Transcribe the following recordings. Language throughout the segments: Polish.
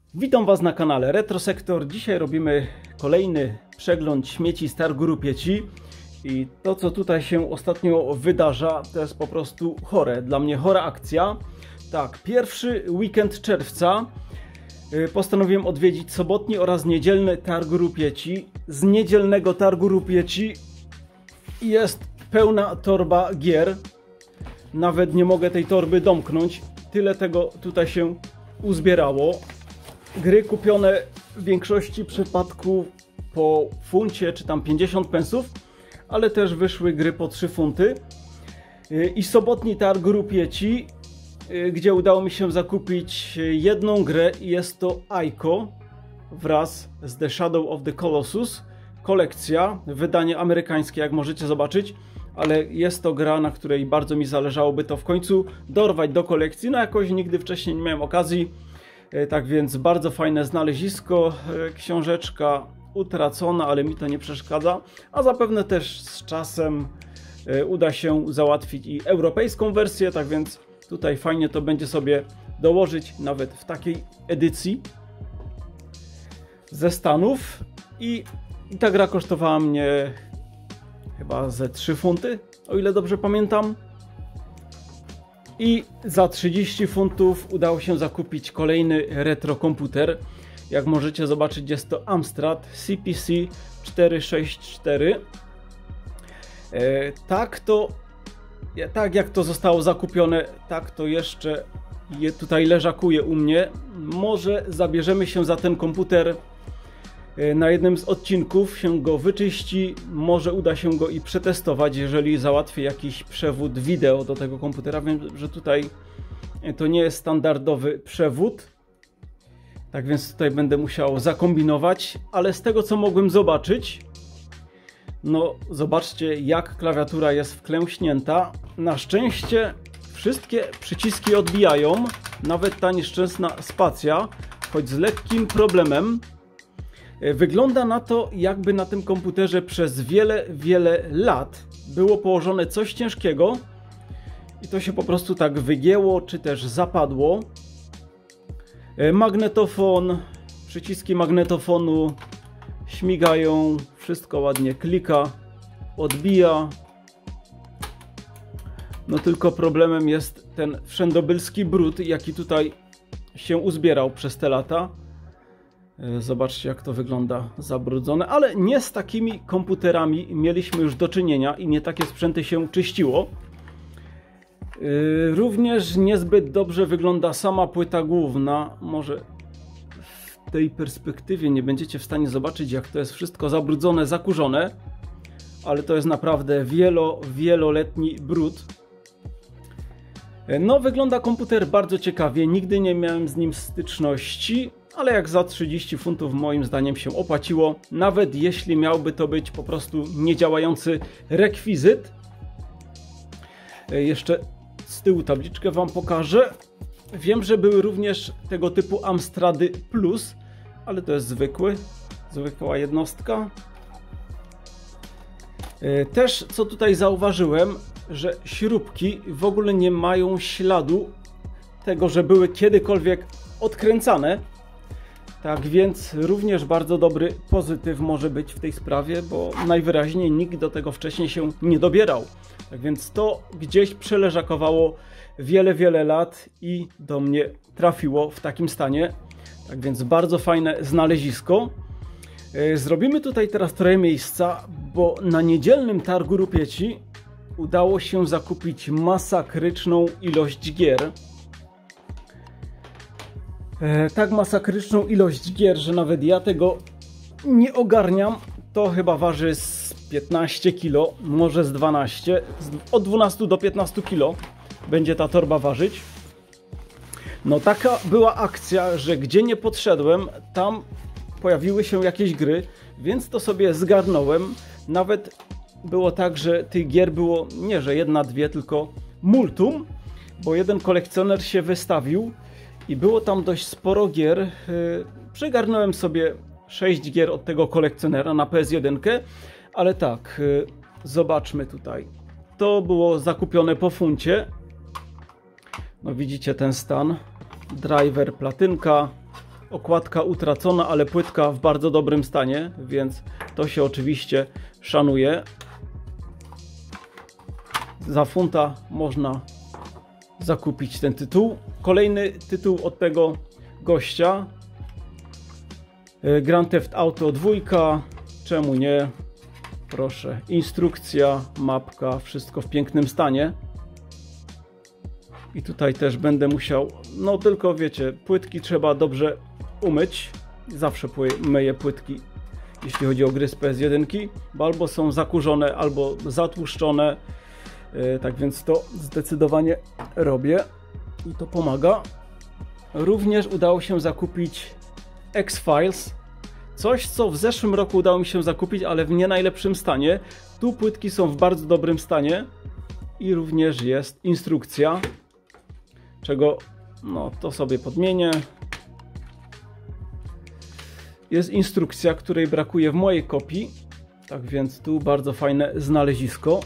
Witam Was na kanale Retrosektor. Dzisiaj robimy kolejny przegląd śmieci z targu Rupieci. I to, co tutaj się ostatnio wydarza, to jest po prostu chore. Dla mnie chora akcja. Tak, pierwszy weekend czerwca postanowiłem odwiedzić sobotni oraz niedzielny targ Rupieci. Z niedzielnego targu Rupieci jest pełna torba gier. Nawet nie mogę tej torby domknąć. Tyle tego tutaj się uzbierało. Gry kupione w większości przypadków po funcie czy tam 50 pensów, ale też wyszły gry po 3 funty. I sobotni targ Rupieci, gdzie udało mi się zakupić jedną grę, i jest to Ico wraz z The Shadow of the Colossus. Kolekcja, wydanie amerykańskie, jak możecie zobaczyć, ale jest to gra, na której bardzo mi zależałoby to w końcu dorwać do kolekcji. No jakoś nigdy wcześniej nie miałem okazji. Tak więc bardzo fajne znalezisko, książeczka utracona, ale mi to nie przeszkadza, a zapewne też z czasem uda się załatwić i europejską wersję, tak więc tutaj fajnie to będzie sobie dołożyć nawet w takiej edycji ze Stanów. I ta gra kosztowała mnie chyba ze 3 funty, o ile dobrze pamiętam. I za 30 funtów udało się zakupić kolejny retro komputer. Jak możecie zobaczyć, jest to Amstrad CPC 464. Tak jak to zostało zakupione, tak to jeszcze tutaj leżakuje u mnie. Może zabierzemy się za ten komputer na jednym z odcinków, się go wyczyści, może uda się go i przetestować, jeżeli załatwię jakiś przewód wideo do tego komputera. Wiem, że tutaj to nie jest standardowy przewód, tak więc tutaj będę musiał zakombinować, ale z tego, co mogłem zobaczyć, no zobaczcie, jak klawiatura jest wklęśnięta. Na szczęście wszystkie przyciski odbijają, nawet ta nieszczęsna spacja, choć z lekkim problemem. Wygląda na to, jakby na tym komputerze przez wiele lat było położone coś ciężkiego i to się po prostu tak wygięło, czy też zapadło. Magnetofon, przyciski magnetofonu śmigają, wszystko ładnie klika, odbija. No tylko problemem jest ten wszędobylski brud, jaki tutaj się uzbierał przez te lata. Zobaczcie, jak to wygląda zabrudzone, ale nie z takimi komputerami mieliśmy już do czynienia i nie takie sprzęty się czyściło. Również niezbyt dobrze wygląda sama płyta główna. Może w tej perspektywie nie będziecie w stanie zobaczyć, jak to jest wszystko zabrudzone, zakurzone, ale to jest naprawdę wieloletni brud. No, wygląda komputer bardzo ciekawie, nigdy nie miałem z nim styczności, ale jak za 30 funtów moim zdaniem się opłaciło, nawet jeśli miałby to być po prostu niedziałający rekwizyt. Jeszcze z tyłu tabliczkę Wam pokażę. Wiem, że były również tego typu Amstrady Plus, ale to jest zwykła jednostka. Też co tutaj zauważyłem, że śrubki w ogóle nie mają śladu tego, że były kiedykolwiek odkręcane. Tak więc również bardzo dobry pozytyw może być w tej sprawie, bo najwyraźniej nikt do tego wcześniej się nie dobierał. Tak więc to gdzieś przeleżakowało wiele lat i do mnie trafiło w takim stanie. Tak więc bardzo fajne znalezisko. Zrobimy tutaj teraz trochę miejsca, bo na niedzielnym targu Rupieci udało się zakupić masakryczną ilość gier. Tak masakryczną ilość gier, że nawet ja tego nie ogarniam. To chyba waży z 15 kg, może z 12, od 12 do 15 kg będzie ta torba ważyć. No taka była akcja, że gdzie nie podszedłem, tam pojawiły się jakieś gry, więc to sobie zgarnąłem. Nawet było tak, że tych gier było nie, że jedna, dwie, tylko multum, bo jeden kolekcjoner się wystawił i było tam dość sporo gier. Przygarnąłem sobie 6 gier od tego kolekcjonera na PS1, ale tak, zobaczmy tutaj. To było zakupione po funcie. No widzicie ten stan. Driver, platynka, okładka utracona, ale płytka w bardzo dobrym stanie, więc to się oczywiście szanuje. Za funta można zakupić ten tytuł. Kolejny tytuł od tego gościa. Grand Theft Auto 2. Czemu nie? Proszę. Instrukcja, mapka, wszystko w pięknym stanie. I tutaj też będę musiał, no tylko wiecie, płytki trzeba dobrze umyć. Zawsze myję płytki, jeśli chodzi o gry z PS1, bo albo są zakurzone, albo zatłuszczone. Tak więc to zdecydowanie robię i to pomaga. Również udało się zakupić X-Files. Coś, co w zeszłym roku udało mi się zakupić, ale w nie najlepszym stanie. Tu płytki są w bardzo dobrym stanie i również jest instrukcja, czego no to sobie podmienię. Jest instrukcja, której brakuje w mojej kopii, tak więc tu bardzo fajne znalezisko.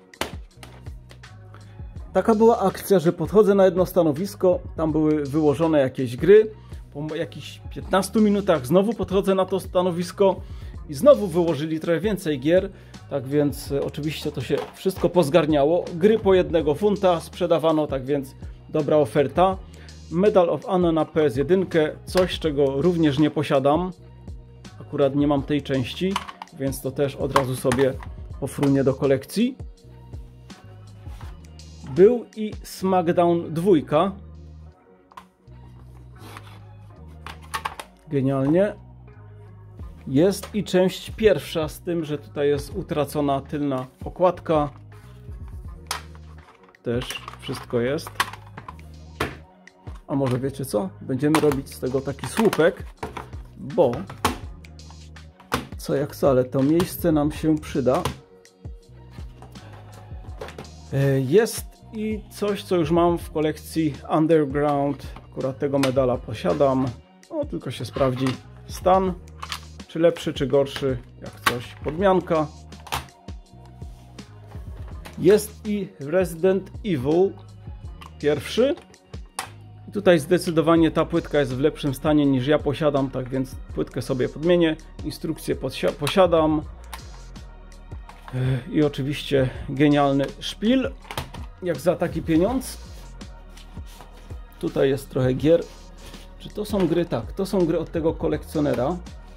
Taka była akcja, że podchodzę na jedno stanowisko, tam były wyłożone jakieś gry. Po jakichś 15 minutach znowu podchodzę na to stanowisko i znowu wyłożyli trochę więcej gier. Tak więc oczywiście to się wszystko pozgarniało. Gry po 1 funta sprzedawano, tak więc dobra oferta. Medal of Honor na PS1, coś czego również nie posiadam. Akurat nie mam tej części, więc to też od razu sobie pofrunię do kolekcji. Był i SmackDown 2. Genialnie. Jest i część pierwsza, z tym, że tutaj jest utracona tylna okładka. Też wszystko jest. A może wiecie co? Będziemy robić z tego taki słupek, bo co jak wcale, to miejsce nam się przyda. Jest i coś, co już mam w kolekcji Underground. Akurat tego medala posiadam. No, tylko się sprawdzi stan, czy lepszy, czy gorszy, jak coś, podmianka. Jest i Resident Evil pierwszy. I tutaj zdecydowanie ta płytka jest w lepszym stanie niż ja posiadam, tak więc płytkę sobie podmienię. Instrukcję posiadam. I oczywiście genialny szpil, jak za taki pieniądz. Tutaj jest trochę gier. Czy to są gry? Tak, to są gry od tego kolekcjonera.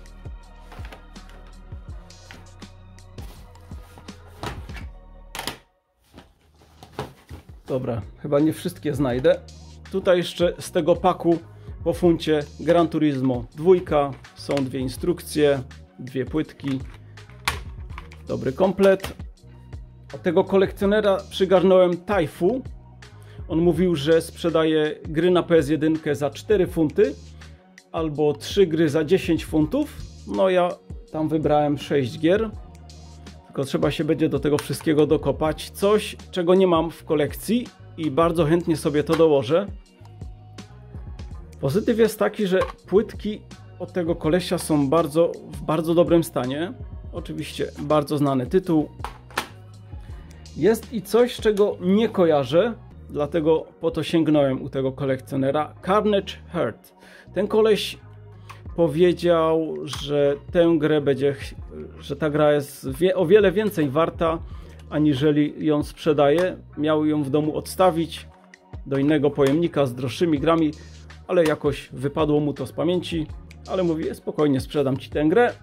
Dobra, chyba nie wszystkie znajdę. Tutaj jeszcze z tego paku po funcie Gran Turismo 2. Są 2 instrukcje, 2 płytki. Dobry komplet. Od tego kolekcjonera przygarnąłem Taifu. On mówił, że sprzedaje gry na PS1 za 4 funty albo 3 gry za 10 funtów. No ja tam wybrałem 6 gier. Tylko trzeba się będzie do tego wszystkiego dokopać. Coś, czego nie mam w kolekcji i bardzo chętnie sobie to dołożę. Pozytyw jest taki, że płytki od tego kolesia są w bardzo dobrym stanie. Oczywiście bardzo znany tytuł. Jest i coś, czego nie kojarzę, dlatego po to sięgnąłem u tego kolekcjonera. Carnage Heart. Ten koleś powiedział, że tę grę że ta gra jest o wiele więcej warta, aniżeli ją sprzedaje. Miał ją w domu odstawić do innego pojemnika z droższymi grami, ale jakoś wypadło mu to z pamięci. Ale mówi, spokojnie sprzedam ci tę grę.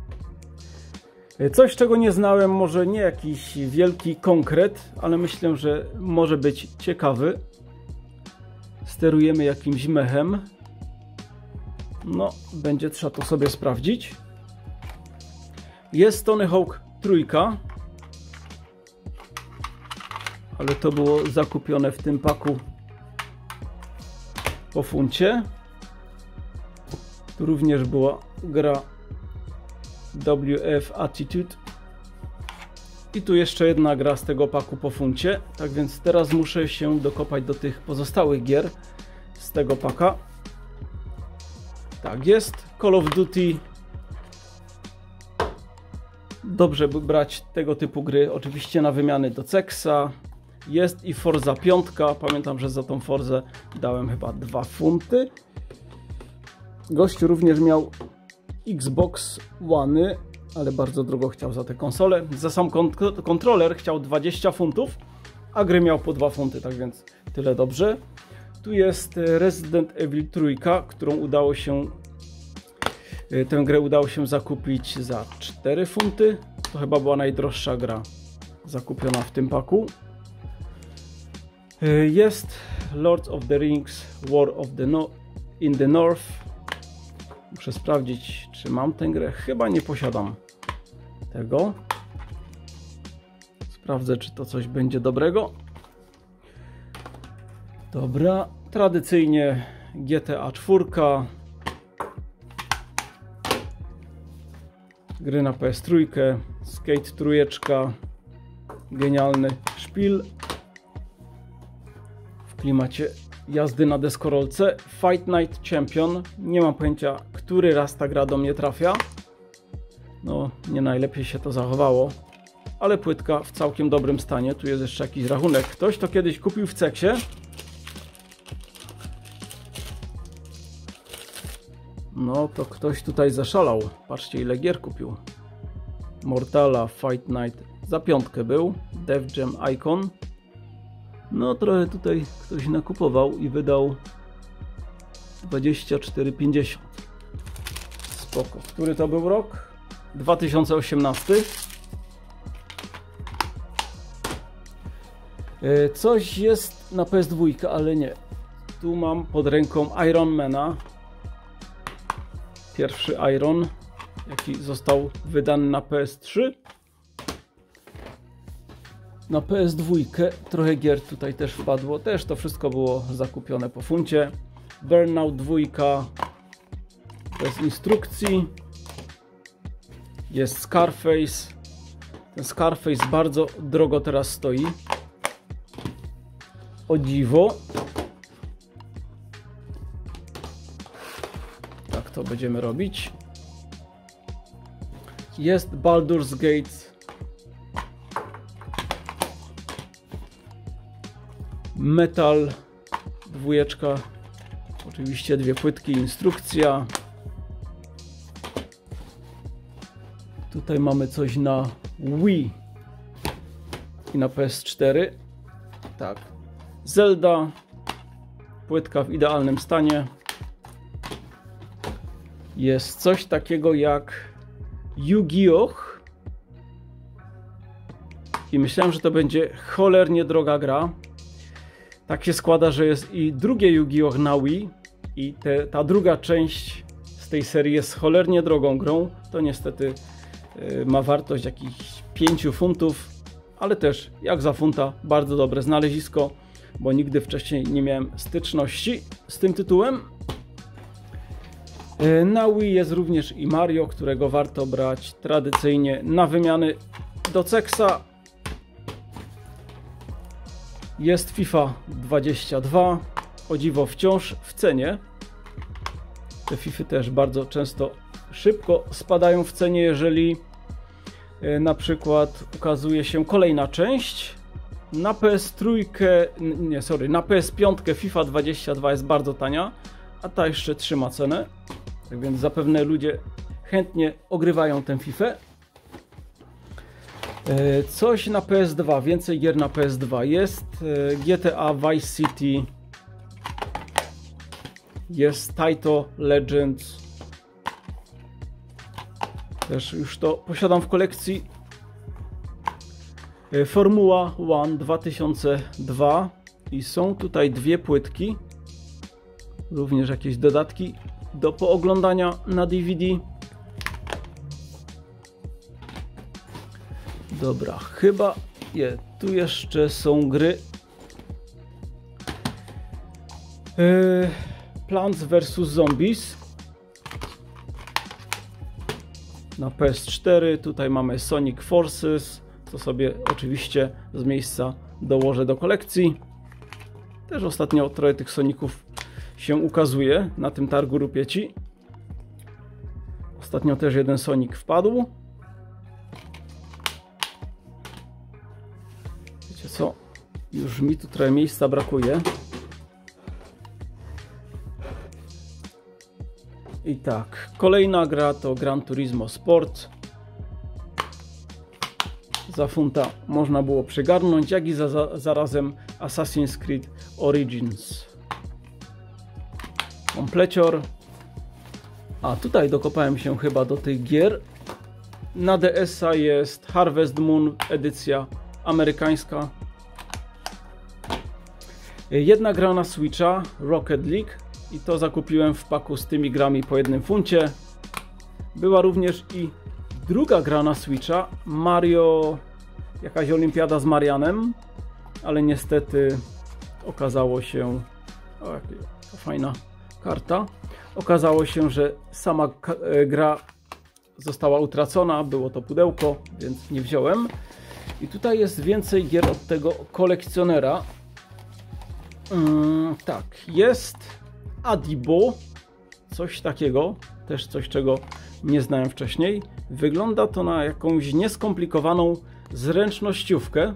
Coś, czego nie znałem, może nie jakiś wielki konkret, ale myślę, że może być ciekawy. Sterujemy jakimś mechem. No, będzie trzeba to sobie sprawdzić. Jest Tony Hawk 3. Ale to było zakupione w tym paku po funcie. Tu również była gra WF Attitude. I tu jeszcze jedna gra z tego paku po funcie. Tak więc teraz muszę się dokopać do tych pozostałych gier z tego paka. Tak, jest Call of Duty. Dobrze by brać tego typu gry, oczywiście na wymiany do Ceksa. Jest i Forza 5. Pamiętam, że za tą Forzę dałem chyba 2 funty. Gościu również miał Xbox One, ale bardzo drogo chciał za tę konsolę. Za sam kontroler chciał 20 funtów, a gry miał po 2 funty, tak więc tyle dobrze. Tu jest Resident Evil 3, którą udało się... Tę grę udało się zakupić za 4 funty. To chyba była najdroższa gra zakupiona w tym paku. Jest Lord of the Rings War of the in the North. Muszę sprawdzić, czy mam tę grę. Chyba nie posiadam tego. Sprawdzę, czy to coś będzie dobrego. Dobra, tradycyjnie GTA 4. Gry na PS3, Skate 3, genialny szpil w klimacie jazdy na deskorolce. Fight Night Champion, nie mam pojęcia, który raz ta gra do mnie trafia. No, nie najlepiej się to zachowało, ale płytka w całkiem dobrym stanie. Tu jest jeszcze jakiś rachunek. Ktoś to kiedyś kupił w Ceksie. No to ktoś tutaj zaszalał. Patrzcie, ile gier kupił. Mortala, Fight Night za 5 był. Def Jam Icon. No trochę tutaj ktoś nakupował i wydał 24,50. Spoko. Który to był rok? 2018. Coś jest na PS2, ale nie. Tu mam pod ręką Ironmana. Pierwszy Iron, jaki został wydany na PS3. Na PS2 trochę gier tutaj też wpadło. Też to wszystko było zakupione po funcie. Burnout 2 bez instrukcji. Jest Scarface. Ten Scarface bardzo drogo teraz stoi. O dziwo. Tak to będziemy robić. Jest Baldur's Gate. Metal 2. Oczywiście 2 płytki, instrukcja. Tutaj mamy coś na Wii i na PS4. Tak. Zelda. Płytka w idealnym stanie. Jest coś takiego jak Yu-Gi-Oh! I myślałem, że to będzie cholernie droga gra. Tak się składa, że jest i drugie Yu-Gi-Oh! Na Wii i ta druga część z tej serii jest cholernie drogą grą. To niestety ma wartość jakichś 5 funtów, ale też jak za funta bardzo dobre znalezisko, bo nigdy wcześniej nie miałem styczności z tym tytułem. Na Wii jest również i Mario, którego warto brać tradycyjnie na wymiany do Ceksa. Jest FIFA 22, o dziwo wciąż w cenie. Te FIFA też bardzo często szybko spadają w cenie, jeżeli na przykład ukazuje się kolejna część. Na PS3, na PS5 FIFA 22 jest bardzo tania, a ta jeszcze trzyma cenę. Tak więc zapewne ludzie chętnie ogrywają tę FIFA. Coś na PS2, więcej gier na PS2. Jest GTA Vice City. Jest Taito Legends. Też już to posiadam w kolekcji. Formuła 1 2002 i są tutaj 2 płytki. Również jakieś dodatki do pooglądania na DVD. Dobra, chyba tu jeszcze są gry. Plants vs Zombies na PS4. Tutaj mamy Sonic Forces, co sobie oczywiście z miejsca dołożę do kolekcji. Też ostatnio trochę tych Soniców się ukazuje na tym targu Rupieci. Ostatnio też jeden Sonic wpadł. Wiecie co? Już mi tu trochę miejsca brakuje. I tak, kolejna gra to Gran Turismo Sport. Za funta można było przygarnąć, jak i zarazem Assassin's Creed Origins. Komplecior. A tutaj dokopałem się chyba do tych gier. Na DS-a jest Harvest Moon, edycja amerykańska. Jedna gra na Switcha, Rocket League, i to zakupiłem w paku z tymi grami po 1 funcie. Była również i druga gra na Switcha, Mario, jakaś olimpiada z Marianem, ale niestety okazało się, o, jaka fajna karta, okazało się, że sama gra została utracona, było to pudełko, więc nie wziąłem. I tutaj jest więcej gier od tego kolekcjonera. Tak, jest Adibo, coś takiego, też coś, czego nie znałem wcześniej. Wygląda to na jakąś nieskomplikowaną zręcznościówkę,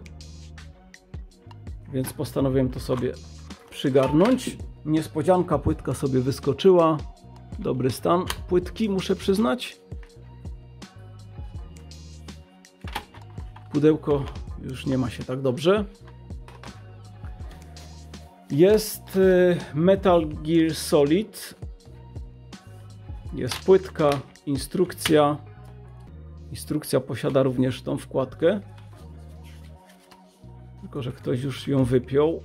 więc postanowiłem to sobie przygarnąć. Niespodzianka, płytka sobie wyskoczyła. Dobry stan płytki, muszę przyznać. Pudełko już nie ma się tak dobrze. Jest Metal Gear Solid. Jest płytka, instrukcja. Instrukcja posiada również tą wkładkę. Tylko że ktoś już ją wypiął.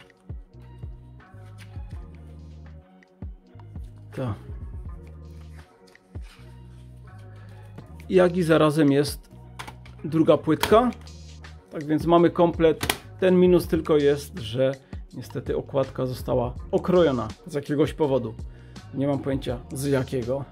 Tak. Jak i zarazem jest druga płytka. Tak więc mamy komplet. Ten minus tylko jest, że niestety okładka została okrojona z jakiegoś powodu. Nie mam pojęcia z jakiego.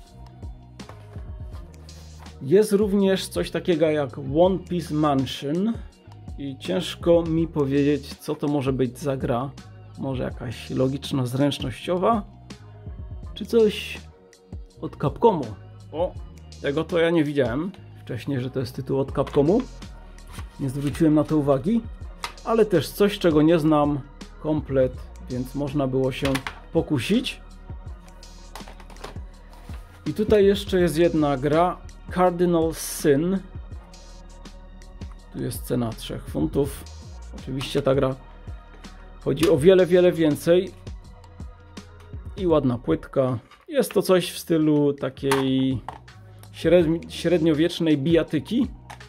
Jest również coś takiego jak One Piece Mansion i ciężko mi powiedzieć, co to może być za gra. Może jakaś logiczna, zręcznościowa, czy coś od Capcomu. O, tego to ja nie widziałem wcześniej, że to jest tytuł od Capcomu. Nie zwróciłem na to uwagi, ale też coś, czego nie znam komplet, więc można było się pokusić. I tutaj jeszcze jest jedna gra, Cardinal Sin. Tu jest cena 3 funtów. Oczywiście ta gra chodzi o wiele, wiele więcej. I ładna płytka. Jest to coś w stylu takiej średniowiecznej bijatyki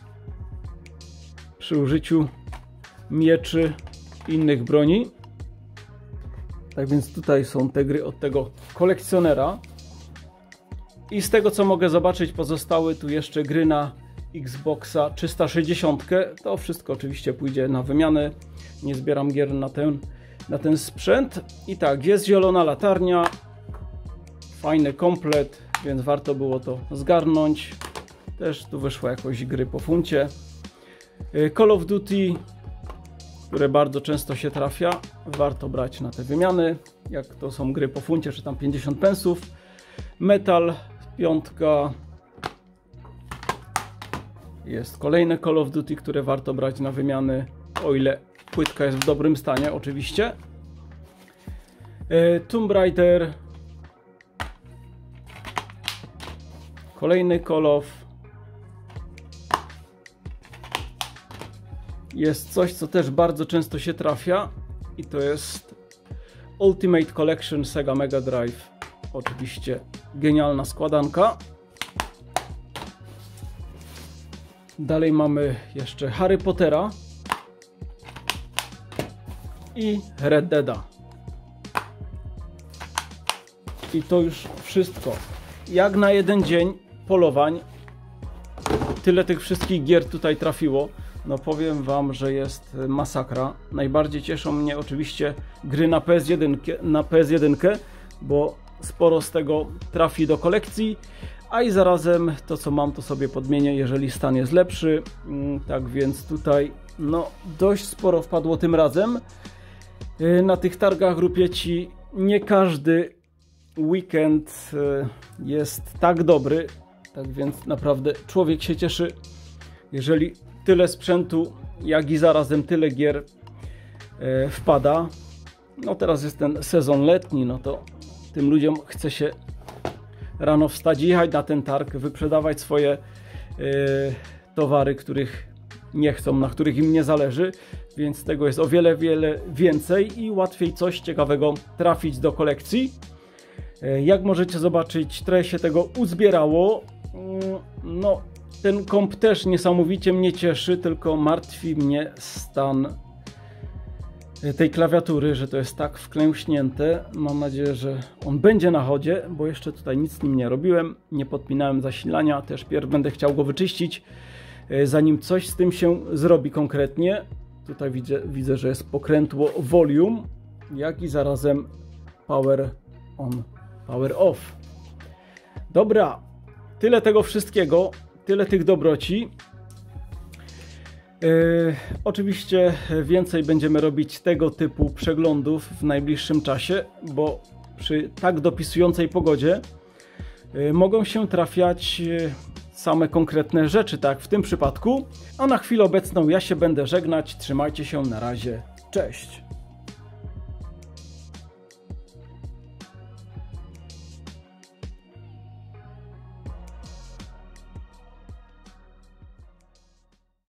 przy użyciu mieczy i innych broni. Tak więc tutaj są te gry od tego kolekcjonera. I z tego, co mogę zobaczyć, pozostały tu jeszcze gry na Xboxa 360. To wszystko oczywiście pójdzie na wymianę. Nie zbieram gier na ten sprzęt. I tak, jest zielona latarnia. Fajny komplet, więc warto było to zgarnąć. Też tu wyszło jakoś gry po funcie. Call of Duty, które bardzo często się trafia. Warto brać na te wymiany. Jak to są gry po funcie, czy tam 50 pensów. Metal 5. Jest kolejne Call of Duty, które warto brać na wymiany, o ile płytka jest w dobrym stanie, oczywiście. Tomb Raider. Kolejny Call of. Jest coś, co też bardzo często się trafia, i to jest Ultimate Collection Sega Mega Drive. Oczywiście genialna składanka. Dalej mamy jeszcze Harry Pottera i Red Deada. I to już wszystko. Jak na jeden dzień polowań tyle tych wszystkich gier tutaj trafiło. No powiem wam, że jest masakra. Najbardziej cieszą mnie oczywiście gry na PS1, bo sporo z tego trafi do kolekcji, a i zarazem to, co mam, to sobie podmienię, jeżeli stan jest lepszy. Tak więc tutaj no dość sporo wpadło tym razem. Na tych targach Rupieci nie każdy weekend jest tak dobry, tak więc naprawdę człowiek się cieszy, jeżeli tyle sprzętu, jak i zarazem tyle gier wpada. No teraz jest ten sezon letni, no to tym ludziom chce się rano wstać i jechać na ten targ, wyprzedawać swoje towary, których nie chcą, na których im nie zależy, więc tego jest o wiele, wiele więcej i łatwiej coś ciekawego trafić do kolekcji. Jak możecie zobaczyć, trochę się tego uzbierało. No, ten komp też niesamowicie mnie cieszy, tylko martwi mnie stan tej klawiatury, że to jest tak wklęśnięte. Mam nadzieję, że on będzie na chodzie, bo jeszcze tutaj nic z nim nie robiłem. Nie podpinałem zasilania, też pierw będę chciał go wyczyścić, zanim coś z tym się zrobi konkretnie. Tutaj widzę, że jest pokrętło volume, jak i zarazem power on, power off. Dobra, tyle tego wszystkiego, tyle tych dobroci. Oczywiście więcej będziemy robić tego typu przeglądów w najbliższym czasie, bo przy tak dopisującej pogodzie mogą się trafiać same konkretne rzeczy, tak w tym przypadku. A na chwilę obecną ja się będę żegnać. Trzymajcie się, na razie, cześć!